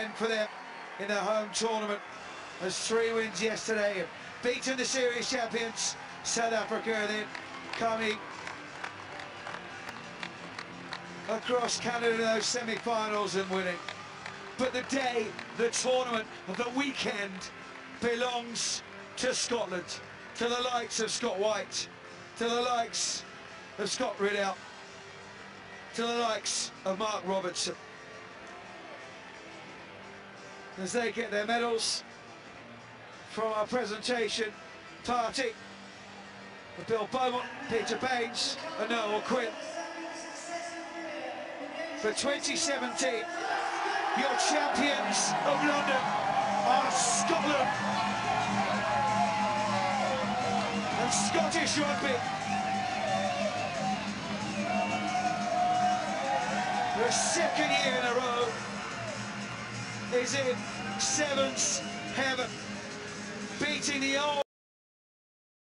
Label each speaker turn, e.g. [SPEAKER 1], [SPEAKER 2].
[SPEAKER 1] win for them in their home tournament. There's 3 wins yesterday, beating the series champions South Africa, and then coming across Canada in those semi-finals and winning. But the day, the tournament, the weekend belongs to Scotland, to the likes of Scott White, to the likes of Scott Riddell, to the likes of Mark Robertson, as they get their medals from our presentation party with Bill Beaumont, Peter Baines and Noel Quinn. For 2017, your champions of London are Scotland and Scottish rugby. For a second year in a row is in Sevens heaven, beating the old